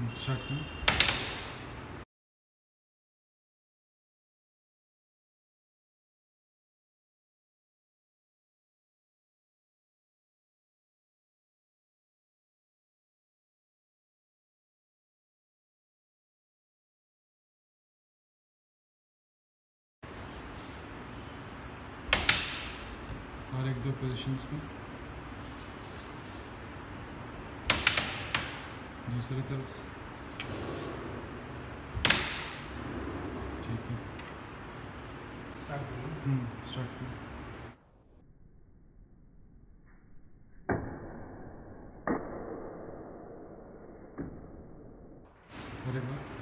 Start करें। और एक दो पोजीशंस में दूसरी तरफ। ठीक है, स्टार्ट करें। और एक बार